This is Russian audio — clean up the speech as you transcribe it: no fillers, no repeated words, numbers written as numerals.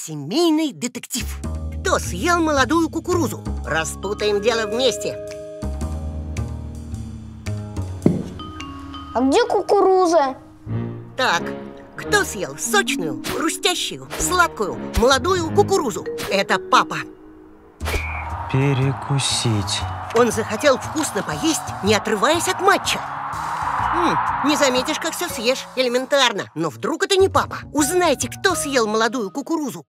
Семейный детектив. Кто съел молодую кукурузу? Распутаем дело вместе. А где кукуруза? Так, кто съел сочную, хрустящую, сладкую, молодую кукурузу? Это папа. Перекусить. Он захотел вкусно поесть, не отрываясь от матча. Не заметишь, как все съешь. Элементарно. Но вдруг это не папа? Узнайте, кто съел молодую кукурузу.